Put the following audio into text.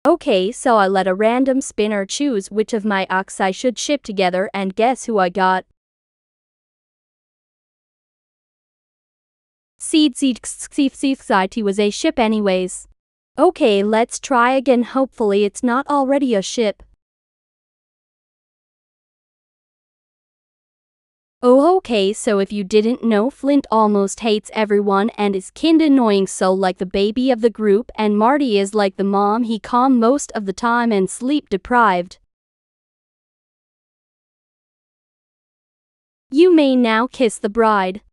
Okay, so I let a random spinner choose which of my ox I should ship together, and guess who I got? Seed Society was a ship anyways. Okay, let's try again, hopefully it's not already a ship. Oh okay, so if you didn't know, Flint almost hates everyone and is kinda annoying, so like the baby of the group, and Marty is like the mom, he calm most of the time and sleep deprived. You may now kiss the bride.